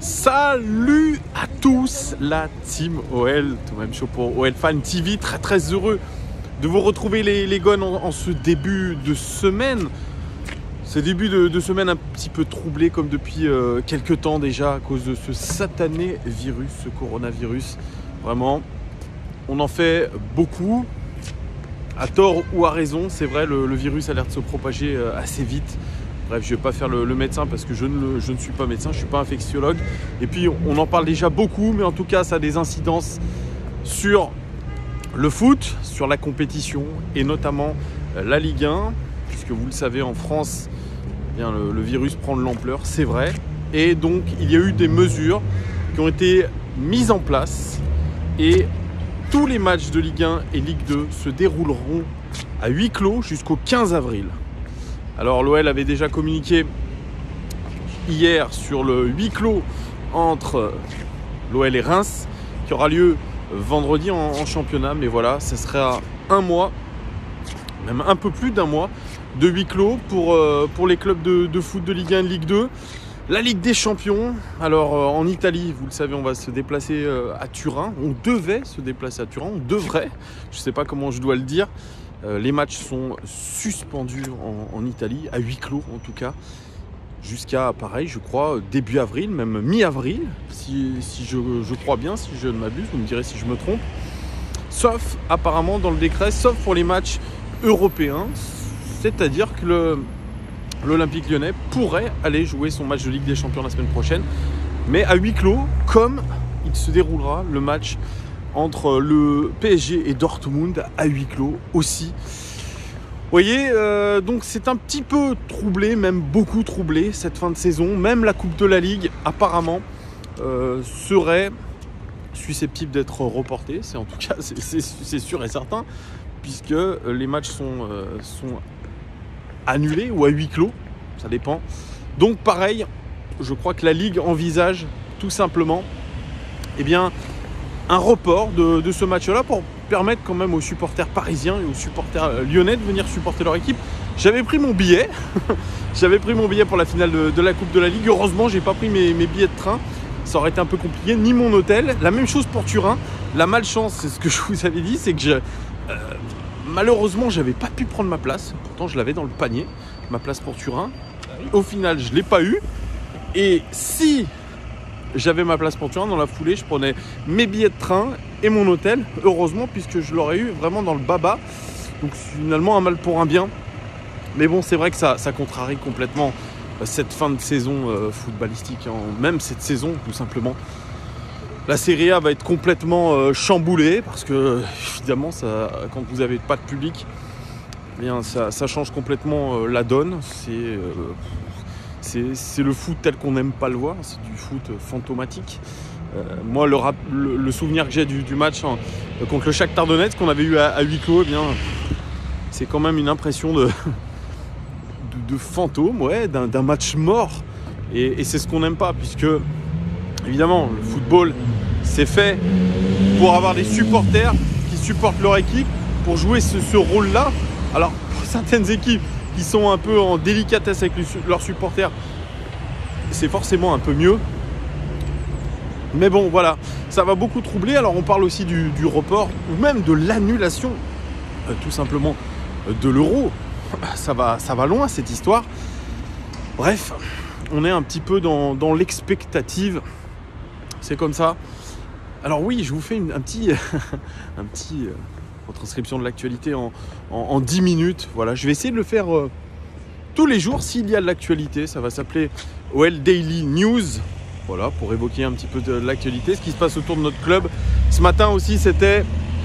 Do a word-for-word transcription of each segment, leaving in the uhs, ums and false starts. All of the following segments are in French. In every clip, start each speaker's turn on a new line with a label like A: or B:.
A: Salut à tous la team O L, tout même chaud pour O L Fan T V, très très heureux de vous retrouver les, les gones en, en ce début de semaine. Ce début de, de semaine un petit peu troublé comme depuis euh, quelques temps déjà à cause de ce satané virus, ce coronavirus. Vraiment, on en fait beaucoup, à tort ou à raison, c'est vrai, le, le virus a l'air de se propager euh, assez vite. Bref, je ne vais pas faire le, le médecin parce que je ne, je ne suis pas médecin, je ne suis pas infectiologue. Et puis, on en parle déjà beaucoup, mais en tout cas, ça a des incidences sur le foot, sur la compétition et notamment la Ligue un. Puisque vous le savez, en France, eh bien, le, le virus prend de l'ampleur, c'est vrai. Et donc, il y a eu des mesures qui ont été mises en place. Et tous les matchs de Ligue un et Ligue deux se dérouleront à huis clos jusqu'au quinze avril. Alors l'O L avait déjà communiqué hier sur le huis clos entre l'O L et Reims qui aura lieu vendredi en, en championnat. Mais voilà, ce sera un mois, même un peu plus d'un mois de huis clos pour, euh, pour les clubs de, de foot de Ligue un et de Ligue deux. La Ligue des Champions, alors euh, en Italie, vous le savez, on va se déplacer euh, à Turin. On devait se déplacer à Turin, on devrait, je ne sais pas comment je dois le dire. Euh, les matchs sont suspendus en, en Italie, à huis clos en tout cas, jusqu'à, pareil, je crois, début avril, même mi-avril, si, si je, je crois bien, si je ne m'abuse, vous me direz si je me trompe. Sauf, apparemment, dans le décret, sauf pour les matchs européens, c'est-à-dire que le, l'Olympique Lyonnais pourrait aller jouer son match de Ligue des Champions la semaine prochaine, mais à huis clos, comme il se déroulera le match entre le P S G et Dortmund à huis clos aussi. Vous voyez, euh, donc c'est un petit peu troublé, même beaucoup troublé cette fin de saison. Même la Coupe de la Ligue, apparemment, euh, serait susceptible d'être reportée. C'est en tout cas, c'est, c'est, c'est sûr et certain, puisque les matchs sont, euh, sont annulés ou à huis clos, ça dépend. Donc pareil, je crois que la Ligue envisage tout simplement, eh bien, un report de, de ce match-là pour permettre quand même aux supporters parisiens et aux supporters lyonnais de venir supporter leur équipe. J'avais pris mon billet, j'avais pris mon billet pour la finale de, de la Coupe de la Ligue. Heureusement, j'ai pas pris mes, mes billets de train, ça aurait été un peu compliqué, ni mon hôtel. La même chose pour Turin. La malchance, c'est ce que je vous avais dit, c'est que je, euh, malheureusement, j'avais pas pu prendre ma place. Pourtant, je l'avais dans le panier, ma place pour Turin. Au final, je l'ai pas eu. Et si j'avais ma place pour Turin, dans la foulée, je prenais mes billets de train et mon hôtel, heureusement, puisque je l'aurais eu vraiment dans le baba. Donc finalement, un mal pour un bien. Mais bon, c'est vrai que ça, ça contrarie complètement cette fin de saison euh, footballistique, hein. Même cette saison, tout simplement. La Serie A va être complètement euh, chamboulée, parce que, évidemment, ça, quand vous n'avez pas de public, eh bien, ça, ça change complètement euh, la donne. C'est... Euh, C'est, c'est le foot tel qu'on n'aime pas le voir, c'est du foot fantomatique. Euh, moi, le, rap, le, le souvenir que j'ai du, du match hein, contre le Shakhtar Donetsk qu'on avait eu à, à huis clos, eh bien, c'est quand même une impression de, de, de fantôme, ouais, d'un, d'un match mort. Et, et c'est ce qu'on n'aime pas, puisque, évidemment, le football, c'est fait pour avoir des supporters qui supportent leur équipe, pour jouer ce, ce rôle-là. Alors, pour certaines équipes qui sont un peu en délicatesse avec leurs supporters, c'est forcément un peu mieux. Mais bon, voilà, ça va beaucoup troubler. Alors on parle aussi du, du report, ou même de l'annulation, euh, tout simplement, de l'euro. Ça va, ça va loin cette histoire. Bref, on est un petit peu dans, dans l'expectative. C'est comme ça. Alors oui, je vous fais une, un petit... un petit euh, retranscription de l'actualité en, en, en dix minutes. Voilà, je vais essayer de le faire euh, tous les jours s'il y a de l'actualité. Ça va s'appeler O L Daily News. Voilà, pour évoquer un petit peu de l'actualité, ce qui se passe autour de notre club. Ce matin aussi, c'était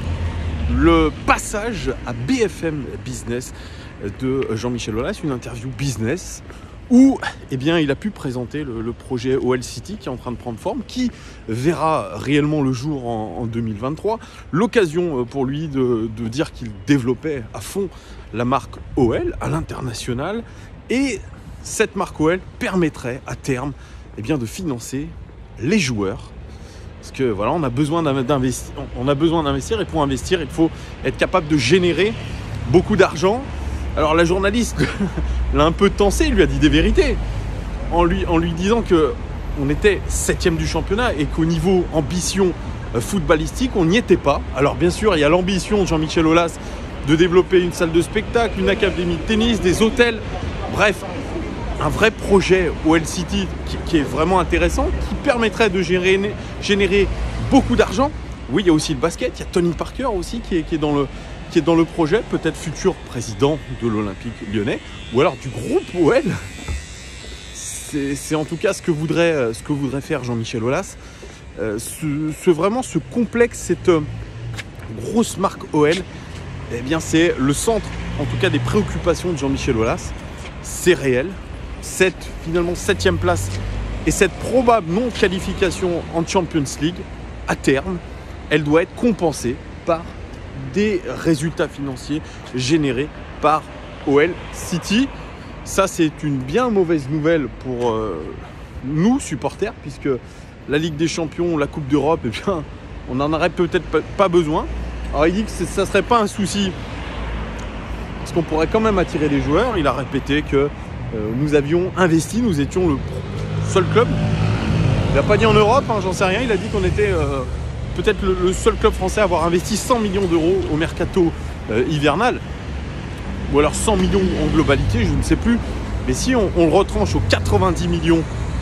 A: le passage à B F M Business de Jean-Michel Aulas, une interview business où eh bien, il a pu présenter le, le projet O L City qui est en train de prendre forme, qui verra réellement le jour en, en deux mille vingt-trois. L'occasion pour lui de, de dire qu'il développait à fond la marque O L à l'international. Et cette marque O L permettrait à terme eh bien, de financer les joueurs. Parce que voilà, on a besoin d'investir, on a besoin d'investir et pour investir, il faut être capable de générer beaucoup d'argent. Alors la journaliste l'a un peu tensé, lui a dit des vérités, en lui, en lui disant que on était septième du championnat et qu'au niveau ambition euh, footballistique, on n'y était pas. Alors bien sûr, il y a l'ambition de Jean-Michel Aulas de développer une salle de spectacle, une académie de tennis, des hôtels, bref, un vrai projet O L City qui, qui est vraiment intéressant, qui permettrait de générer, générer beaucoup d'argent. Oui, il y a aussi le basket, il y a Tony Parker aussi qui est, qui est, dans, le, qui est dans le projet, peut-être futur président de l'Olympique lyonnais, ou alors du groupe O L. C'est, c'est en tout cas ce que voudrait, ce que voudrait faire Jean-Michel Aulas. Euh, ce, ce, vraiment ce complexe, cette euh, grosse marque O L, eh bien c'est le centre, en tout cas des préoccupations de Jean-Michel Aulas. C'est réel. Cette finalement septième place et cette probable non-qualification en Champions League, à terme, elle doit être compensée par des résultats financiers générés par O L City. Ça, c'est une bien mauvaise nouvelle pour euh, nous, supporters, puisque la Ligue des Champions, la Coupe d'Europe, eh bien, on n'en aurait peut-être pas besoin. Alors, il dit que ça ne serait pas un souci, parce qu'on pourrait quand même attirer des joueurs. Il a répété que Euh, nous avions investi, nous étions le seul club. Il n'a pas dit en Europe, hein, j'en sais rien. Il a dit qu'on était euh, peut-être le, le seul club français à avoir investi cent millions d'euros au mercato euh, hivernal. Ou alors cent millions en globalité, je ne sais plus. Mais si on, on le retranche aux quatre-vingt-dix millions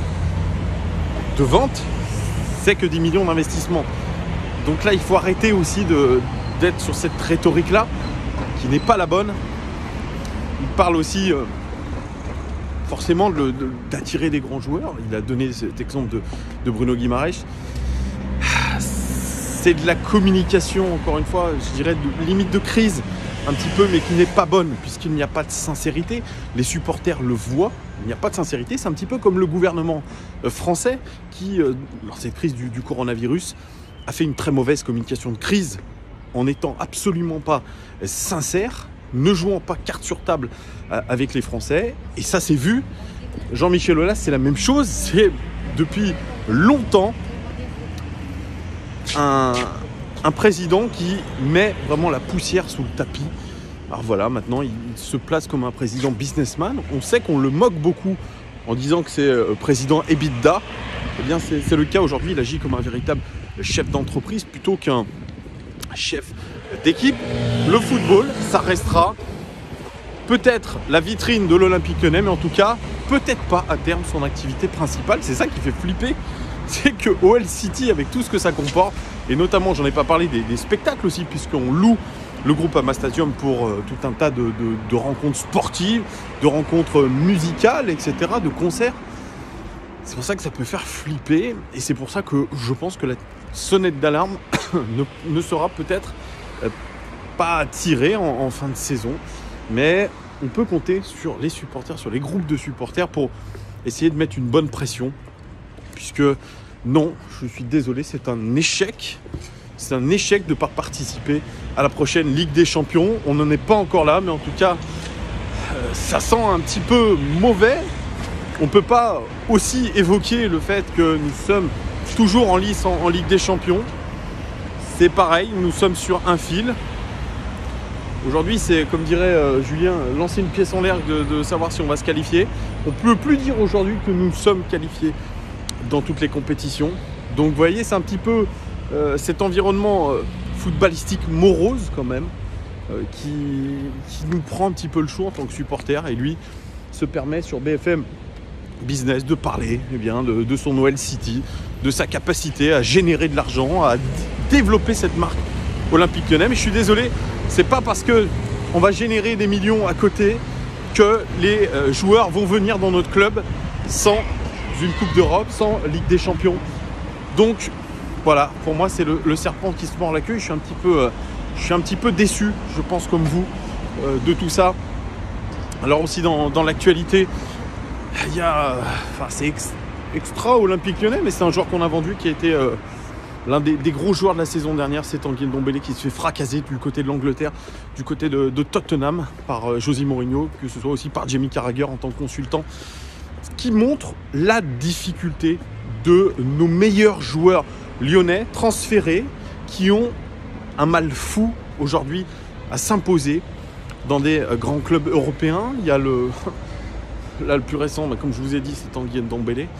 A: de ventes, c'est que dix millions d'investissements. Donc là, il faut arrêter aussi de, d'être sur cette rhétorique-là, qui n'est pas la bonne. Il parle aussi... Euh, forcément de, de, d'attirer des grands joueurs. Il a donné cet exemple de, de Bruno Guimaraes. C'est de la communication, encore une fois, je dirais de, limite de crise, un petit peu, mais qui n'est pas bonne, puisqu'il n'y a pas de sincérité. Les supporters le voient, il n'y a pas de sincérité. C'est un petit peu comme le gouvernement français qui, euh, lors de cette crise du, du coronavirus, a fait une très mauvaise communication de crise en n'étant absolument pas sincère, ne jouant pas carte sur table avec les Français. Et ça, c'est vu. Jean-Michel Aulas, c'est la même chose. C'est depuis longtemps un, un président qui met vraiment la poussière sous le tapis. Alors voilà, maintenant, il se place comme un président businessman. On sait qu'on le moque beaucoup en disant que c'est président EBITDA. Eh bien, c'est, c'est le cas aujourd'hui. Il agit comme un véritable chef d'entreprise plutôt qu'un chef d'équipe. Le football, ça restera peut-être la vitrine de l'Olympique Lyonnais, mais en tout cas, peut-être pas à terme son activité principale. C'est ça qui fait flipper, c'est que O L City, avec tout ce que ça comporte, et notamment, j'en ai pas parlé, des, des spectacles aussi, puisqu'on loue le groupe Ama Stadium pour euh, tout un tas de, de, de rencontres sportives, de rencontres musicales, et cetera, de concerts. C'est pour ça que ça peut faire flipper, et c'est pour ça que je pense que la sonnette d'alarme ne, ne sera peut-être euh, pas tirée en, en fin de saison. Mais on peut compter sur les supporters, sur les groupes de supporters pour essayer de mettre une bonne pression. Puisque non, je suis désolé, c'est un échec. C'est un échec de ne pas participer à la prochaine Ligue des Champions. On n'en est pas encore là, mais en tout cas, euh, ça sent un petit peu mauvais. On ne peut pas aussi évoquer le fait que nous sommes toujours en lice en, en Ligue des Champions. C'est pareil, nous sommes sur un fil. Aujourd'hui, c'est, comme dirait euh, Julien, lancer une pièce en l'air de, de savoir si on va se qualifier. On ne peut plus dire aujourd'hui que nous sommes qualifiés dans toutes les compétitions. Donc vous voyez, c'est un petit peu euh, cet environnement euh, footballistique morose quand même, euh, qui, qui nous prend un petit peu le chaud en tant que supporter. Et lui se permet sur B F M Business de parler eh bien, de, de son O L City, de sa capacité à générer de l'argent, à d- développer cette marque Olympique Lyonnais. Mais je suis désolé, c'est pas parce que on va générer des millions à côté que les euh, joueurs vont venir dans notre club sans une Coupe d'Europe, sans Ligue des Champions. Donc voilà, pour moi c'est le, le serpent qui se mord la queue. Je suis un petit peu, euh, je suis un petit peu déçu, je pense comme vous, euh, de tout ça. Alors aussi dans, dans l'actualité, il y a, enfin c'est ex, extra Olympique Lyonnais, mais c'est un joueur qu'on a vendu qui a été euh, l'un des, des gros joueurs de la saison dernière. C'est Tanguy Ndombele qui se fait fracasser du côté de l'Angleterre, du côté de, de Tottenham par euh, José Mourinho, que ce soit aussi par Jamie Carragher en tant que consultant, ce qui montre la difficulté de nos meilleurs joueurs lyonnais transférés qui ont un mal fou aujourd'hui à s'imposer dans des euh, grands clubs européens. Il y a le, là, le plus récent, bah, comme je vous ai dit, c'est Tanguy Ndombele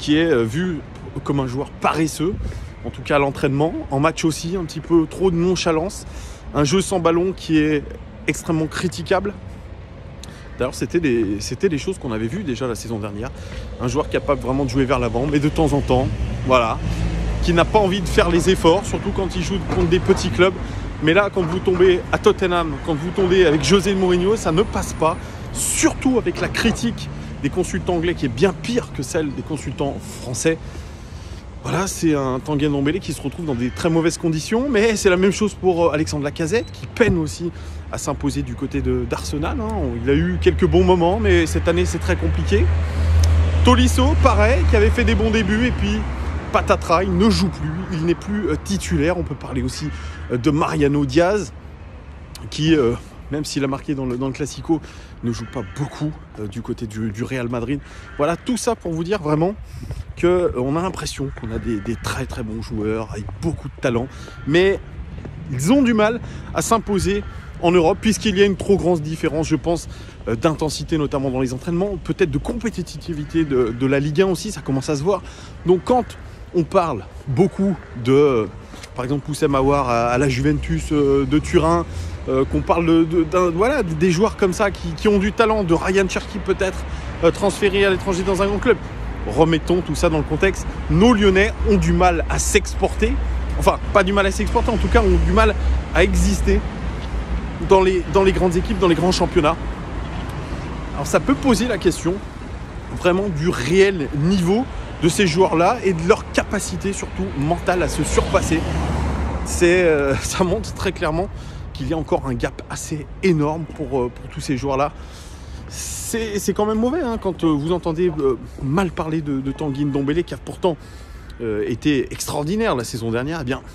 A: qui est vu comme un joueur paresseux, en tout cas à l'entraînement, en match aussi, un petit peu trop de nonchalance, un jeu sans ballon qui est extrêmement critiquable. D'ailleurs, c'était des, c'était des choses qu'on avait vues déjà la saison dernière. Un joueur capable vraiment de jouer vers l'avant, mais de temps en temps, voilà, qui n'a pas envie de faire les efforts, surtout quand il joue contre des petits clubs. Mais là, quand vous tombez à Tottenham, quand vous tombez avec José Mourinho, ça ne passe pas. Surtout avec la critique des consultants anglais qui est bien pire que celle des consultants français. Voilà, c'est un Tanguy Ndombélé qui se retrouve dans des très mauvaises conditions, mais c'est la même chose pour Alexandre Lacazette qui peine aussi à s'imposer du côté de, d'Arsenal. Hein. Il a eu quelques bons moments, mais cette année c'est très compliqué. Tolisso, pareil, qui avait fait des bons débuts et puis patatras, il ne joue plus, il n'est plus titulaire. On peut parler aussi de Mariano Diaz qui, euh, même s'il a marqué dans le, dans le Classico, ne joue pas beaucoup euh, du côté du, du Real Madrid. Voilà, tout ça pour vous dire vraiment qu'on euh, a l'impression qu'on a des, des très très bons joueurs avec beaucoup de talent, mais ils ont du mal à s'imposer en Europe puisqu'il y a une trop grande différence, je pense, euh, d'intensité notamment dans les entraînements, peut-être de compétitivité de, de la Ligue un aussi, ça commence à se voir. Donc quand on parle beaucoup de, euh, par exemple, Oussem Aouar à, à la Juventus euh, de Turin, Euh, qu'on parle de, de, d'un, voilà, des joueurs comme ça qui, qui ont du talent, de Ryan Cherki peut-être euh, transféré à l'étranger dans un grand club. Remettons tout ça dans le contexte. Nos Lyonnais ont du mal à s'exporter, enfin pas du mal à s'exporter, en tout cas ont du mal à exister dans les, dans les grandes équipes, dans les grands championnats. Alors ça peut poser la question vraiment du réel niveau de ces joueurs-là et de leur capacité surtout mentale à se surpasser. C'est, euh, ça montre très clairement qu'il y a encore un gap assez énorme pour, pour tous ces joueurs-là. C'est, c'est quand même mauvais hein, quand vous entendez euh, mal parler de, de Tanguy Ndombélé qui a pourtant euh, été extraordinaire la saison dernière. Eh bien,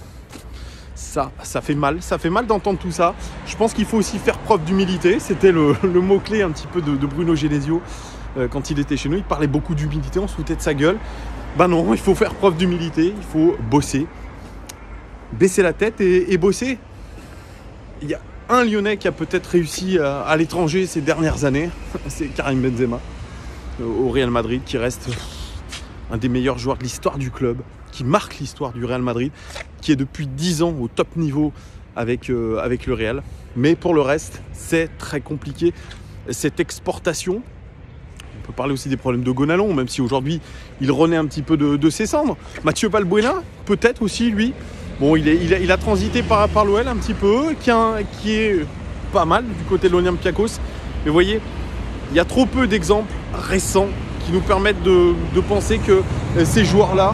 A: ça, ça fait mal. Ça fait mal d'entendre tout ça. Je pense qu'il faut aussi faire preuve d'humilité. C'était le, le mot-clé un petit peu de, de Bruno Genesio euh, quand il était chez nous. Il parlait beaucoup d'humilité, on se foutait de sa gueule. Ben non, il faut faire preuve d'humilité. Il faut bosser. Baisser la tête et, et bosser. Il y a un Lyonnais qui a peut-être réussi à, à l'étranger ces dernières années, c'est Karim Benzema au Real Madrid, qui reste un des meilleurs joueurs de l'histoire du club, qui marque l'histoire du Real Madrid, qui est depuis dix ans au top niveau avec, euh, avec le Real. Mais pour le reste, c'est très compliqué. Cette exportation, on peut parler aussi des problèmes de Gonalon, même si aujourd'hui il renaît un petit peu de, de ses cendres. Mathieu Balbuena, peut-être aussi lui. Bon, il, est, il, a, il a transité par, par l'O L un petit peu, qui, a, qui est pas mal du côté de l'Olympiakos. Mais vous voyez, il y a trop peu d'exemples récents qui nous permettent de, de penser que ces joueurs-là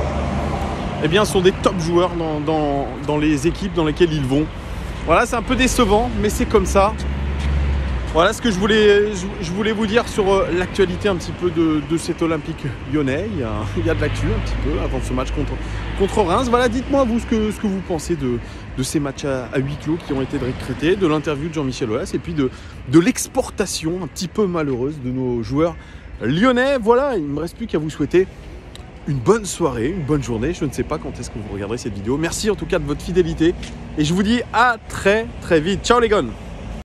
A: eh bien, sont des top joueurs dans, dans, dans les équipes dans lesquelles ils vont. Voilà, c'est un peu décevant, mais c'est comme ça. Voilà ce que je voulais, je, je voulais vous dire sur euh, l'actualité un petit peu de, de cet Olympique lyonnais. Il y a, il y a de l'actu un petit peu avant ce match contre, contre Reims. Voilà, dites-moi vous ce que, ce que vous pensez de, de ces matchs à, à huis clos qui ont été décrétés, de l'interview de Jean-Michel Aulas et puis de, de l'exportation un petit peu malheureuse de nos joueurs lyonnais. Voilà, il ne me reste plus qu'à vous souhaiter une bonne soirée, une bonne journée. Je ne sais pas quand est-ce que vous regarderez cette vidéo. Merci en tout cas de votre fidélité et je vous dis à très très vite. Ciao les gars.